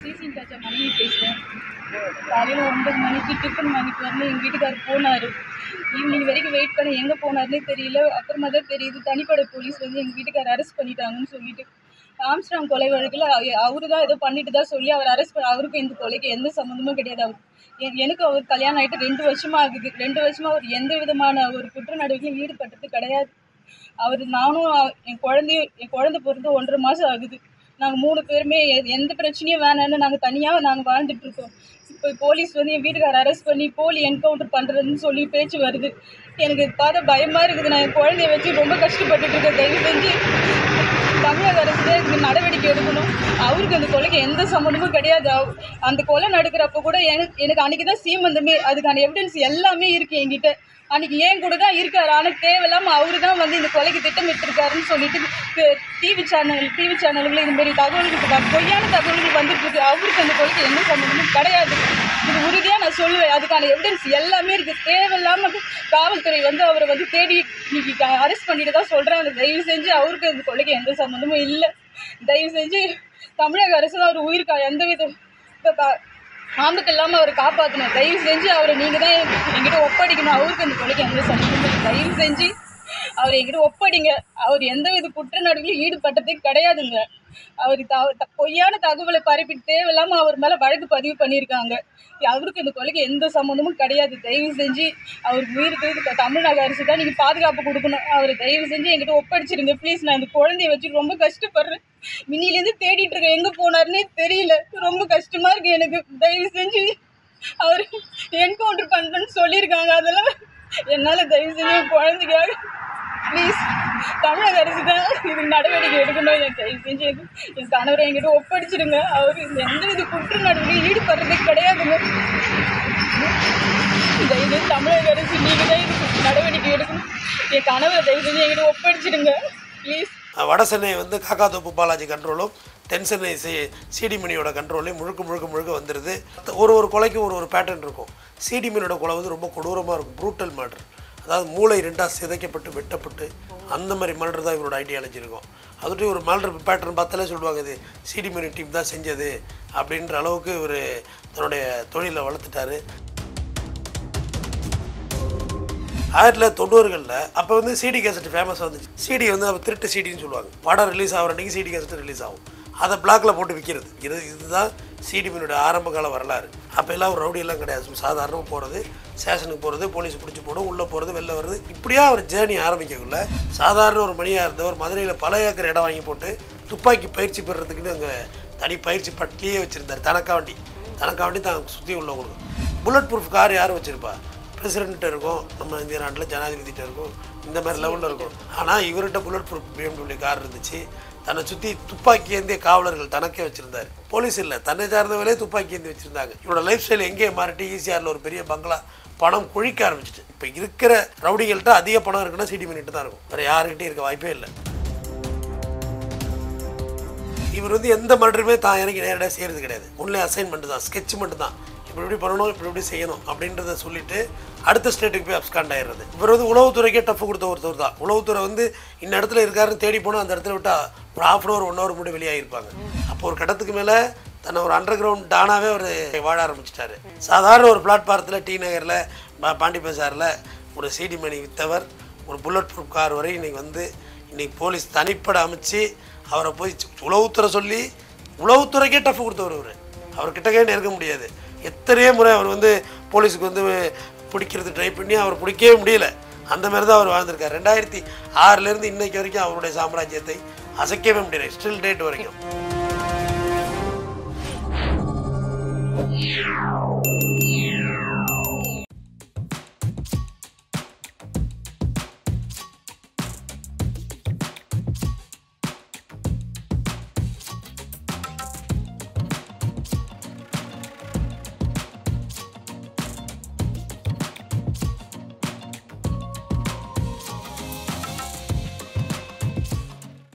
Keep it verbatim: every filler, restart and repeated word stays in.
சீசிங் தாச்சா மனைவி பேசுகிறேன். காலையில் ஒன்பது மணிக்கு டிஃபன் வாங்கிட்டு வரணும் எங்கள் வீட்டுக்காரர் போனார். ஈவினிங் வரைக்கும் வெயிட் பண்ண எங்கே போனார்னே தெரியல. அப்புறமா தான் தெரியுது தனிப்படை போலீஸ் வந்து எங்கள் வீட்டுக்காரர் அரெஸ்ட் பண்ணிட்டாங்கன்னு சொல்லிட்டு. ஆம்ஸ்ட்ராங் கொலை வழக்கில் அவரு தான் ஏதோ பண்ணிட்டு தான் சொல்லி அவர் அரெஸ்ட் பண்ண. அவருக்கும் இந்த கொலைக்கு எந்த சம்மந்தமும் கிடையாது. அவர் எனக்கு அவர் கல்யாணம் ஆகிட்டு ரெண்டு வருஷமாக ஆகுது. ரெண்டு வருஷமாக அவர் எந்த விதமான ஒரு குற்ற நடவடிக்கையும் ஈடுபட்டது கிடையாது. அவர் நானும் என் குழந்தையும் என் குழந்தை பிறந்து ஒன்றரை மாதம் ஆகுது. நாங்கள் மூணு பேருமே எந்த பிரச்சனையும் வேணான்னு நாங்கள் தனியாக நாங்கள் வாழ்ந்துட்டுருக்கோம். இப்போ போலீஸ் வந்து என் வீட்டுக்காரர் அரெஸ்ட் பண்ணி போலி என்கவுண்டர் பண்ணுறதுன்னு சொல்லி பேச்சு வருது. எனக்கு பார்த்தா பயமாக இருக்குது. நான் என் குழந்தைய வச்சு ரொம்ப கஷ்டப்பட்டுட்டு இருக்கேன். தயவு செஞ்சு தமிழக அரசு தான் இதுக்கு நடவடிக்கை எடுக்கணும். அவருக்கு அந்த கொலைக்கு எந்த சம்மந்தமும் கிடையாது. அந்த கொலை நடக்கிறப்ப கூட எனக்கு எனக்கு அன்றைக்கி தான் சீமந்தமே, அதுக்கான எவிடன்ஸ் எல்லாமே இருக்குது என்கிட்ட. அன்றைக்கி ஏன் கூட தான் இருக்கார். ஆனால் தேவையில்லாமல் அவரு தான் வந்து இந்த கொலைக்கு திட்டமிட்டிருக்காருன்னு சொல்லிட்டு டிவி சேனல் டிவி சேனல்களில் இதுமாரி தகவல்கள் பொய்யான தகவல்கள் வந்துட்டுருக்கு. அவருக்கு அந்த கொலைக்கு எந்த சம்மந்தமும் கிடையாது. இது உறுதியாக நான் சொல்லுவேன். அதுக்கான எவிடன்ஸ் எல்லாமே இருக்குது. தேவையில்லாமல் காவல்துறை வந்து அவரை வந்து தேடி இன்னைக்கு அரெஸ்ட் பண்ணிட்டு தான் சொல்கிறாங்க. தயவு செஞ்சு அவருக்கு அந்த கொலைக்கு எந்த சம்மந்தமும் இல்லை. தயவு செஞ்சு தமிழக அரசு தான் அவர் உயிருக்கா எந்த வித ஆபத்து இல்லாமல் அவரை காப்பாற்றணும். தயவு செஞ்சு அவரை நீங்கள் தான் என்கிட்ட ஒப்படைக்கணும். அவருக்கு அந்த கொலைக்கு எந்த சம்மந்தமும் தயவு செஞ்சு அவர் என்கிட்ட ஒப்படைங்க. அவர் எந்த வித குற்ற நடவடிக்கையும் ஈடுபட்டதே கிடையாதுங்க. அவர் த பொய்யான தகவலை பரப்பிட்டு தேவையில்லாமல் அவர் மேலே வழக்கு பதிவு பண்ணியிருக்காங்க. அவருக்கு இந்த கொலைக்கு எந்த சம்மந்தமும் கிடையாது. தயவு செஞ்சு அவருக்கு உயிருக்கு தமிழ்நாடு அரசு தான் நீங்கள் பாதுகாப்பு கொடுக்கணும். அவரை தயவு செஞ்சு என்கிட்ட ஒப்படைச்சிருங்க ப்ளீஸ். நான் இந்த குழந்தைய வச்சு ரொம்ப கஷ்டப்படுறேன். மினிலேருந்து தேடிட்டு இருக்கேன். எங்கே போனார்னே தெரியல. ரொம்ப கஷ்டமாக இருக்குது எனக்கு. தயவு செஞ்சு அவர் என்கவுண்டர் பண்ணுறேன்னு சொல்லியிருக்காங்க. அதெல்லாம் என்னால் தயவு செஞ்சு குழந்தைக்காக ப்ளீஸ் தமிழக அரசு தான் இதுக்கு நடவடிக்கை எடுக்கணும். எனக்கு தயவு செஞ்சு என் கணவரை என்கிட்ட ஒப்படைச்சிடுங்க. அவர் எந்த வித குற்ற நடவடிக்கை ஈடுபடுறதே கிடையாதுங்க. தயவு தமிழக அரசு நீங்கள் தான் இதுக்கு நடவடிக்கை எடுக்கணும். என் கணவரை தயவு செஞ்சு என்கிட்ட ஒப்படைச்சிடுங்க ப்ளீஸ். வட சென்னை வந்து காக்காத்தோப்பு பாலாஜி கண்ட்ரோலும் தென் சென்னை சி சிடிமணியோட கண்ட்ரோலையும் முழுக்க முழுக்க முழுக்க வந்துடுது. ஒரு ஒரு கொலைக்கும் ஒரு ஒரு பேட்டர்ன் இருக்கும். சிடிமணியோட கொலை வந்து ரொம்ப கொடூரமாக இருக்கும். ப்ரூட்டல் மர்டர், அதாவது மூளை ரெண்டாக சிதைக்கப்பட்டு வெட்டப்பட்டு அந்த மாதிரி மர்டர் தான் இவரோட ஐடியாலஜி இருக்கும். அதுட்டு ஒரு மர்டர் பேட்டர்ன் பார்த்தாலே சொல்லுவாங்க இது சிடிமணி டீம் தான் செஞ்சது அப்படின்ற அளவுக்கு இவர் தன்னுடைய தொழிலை வளர்த்துட்டாரு. ஆயிரத்தி தொள்ளாயிரத்தி தொண்ணூறுகளில் அப்போ வந்து சிடி கேசட் ஃபேமஸாக வந்துச்சு. சிடி வந்து அப்போ திருட்டு சிடின்னு சொல்லுவாங்க. படம் ரிலீஸ் ஆகிற அன்றைக்கி சிடி கேசட் ரிலீஸ் ஆகும். அதை பிளாக்கில் போட்டு விற்கிறது. இது இதுதான் சிடிமணியோட ஆரம்ப கால வரலாறு. அப்போ எல்லாம் ஒரு ரவுடியெல்லாம் கிடையாது. சாதாரணமாக போகிறது, ஸ்டேஷனுக்கு போகிறது, போலீஸ் பிடிச்சி போடும், உள்ளே போகிறது, வெளில வருது. இப்படியா ஒரு ஜேர்னி ஆரம்பிக்கக்குள்ள சாதாரண ஒரு மணியாக இருந்தவர் மதுரையில் பல ஏக்கர் இடம் வாங்கி போட்டு துப்பாக்கி பயிற்சி பெறுறதுக்குன்னு அங்கே தனி பயிற்சி பட்டியே வச்சுருந்தார். தனக்காண்டி தனக்காண்டி தான் சுற்றி உள்ளவங்களுக்கு. புல்லட் ப்ரூஃப் கார் யாரும் வச்சுருப்பா? பிரசிடென்ட்டு இருக்கும், நம்ம இந்திய நாட்டில் ஜனாதிபதிகிட்ட இருக்கும், இந்த மாதிரி லெவலில் இருக்கும். ஆனால் இவர்கிட்ட புல்லட் ப்ரூஃப் பிஎம்டபிள்யூ கார் இருந்துச்சு. தன்னை சுற்றி துப்பாக்கி ஏந்திய காவலர்கள் தனக்கே வச்சுருந்தார். போலீஸ் இல்லை, தன்னை சார்ந்தவர்களே துப்பாக்கி ஏந்தி வச்சுருந்தாங்க. இவரோட லைஃப் ஸ்டைல் எங்கேயே மாறிட்டு ஈசிஆரில் ஒரு பெரிய பங்களா பணம் குழிக்க ஆரம்பிச்சிட்டு. இப்போ இருக்கிற ரவுடிகள்கிட்ட அதிக பணம் இருக்குன்னா சிடி பண்ணிட்டு தான் இருக்கும். வேறு யாருக்கிட்டே இருக்க வாய்ப்பே இல்லை. இவர் வந்து எந்த மர்டருமே தான் எனக்கு நேரடியாக செய்கிறது கிடையாது. ஒன்லி அசைன்மெண்ட் தான், ஸ்கெட்ச் மட்டும் தான். இப்படி இப்படி பண்ணணும், இப்படி இப்படி செய்யணும் அப்படின்றத சொல்லிட்டு அடுத்த ஸ்டேட்டுக்கு போய் அப்ஸ்காண்ட் ஆயிடுறது. இவர் வந்து உளவுத்துறைக்கே டஃப் கொடுத்த ஒருத்தர் தான். உளவுத்துறை வந்து இந்த இடத்துல இருக்காருன்னு தேடி போனால் அந்த இடத்துல விட்டால் ஒரு half an hour one hour முன்னாடி வெளியாகிருப்பாங்க. அப்போ ஒரு கட்டத்துக்கு மேலே தன்னை ஒரு அண்டர் கிரவுண்ட் டானாகவே அவர் வாழ ஆரம்பிச்சிட்டாரு. சாதாரண ஒரு பிளாட்பாரத்தில் டி நகரில் பாண்டி பஜாரில் ஒரு சிடி மணி விற்றவர் ஒரு புல்லட் ப்ரூஃப் கார் வரை இன்றைக்கி வந்து இன்றைக்கி போலீஸ் தனிப்படை அமைச்சு அவரை போய் உளவுத்துறை சொல்லி உளவுத்துறைக்கே டஃப் கொடுத்தவர். அவர் அவர்கிட்டக்கே நெருங்க முடியாது. எத்தனையோ முறை அவர் வந்து போலீஸுக்கு வந்து பிடிக்கிறது ட்ரை பண்ணி அவர் பிடிக்கவே முடியல. அந்த மாதிரி தான் அவர் வாழ்ந்திருக்கார். ரெண்டாயிரத்தி ஆறுலேருந்து இன்னைக்கு வரைக்கும் அவருடைய சாம்ராஜ்யத்தை அசைக்கவே முடியல. ஸ்டில் டேட் வரைக்கும்.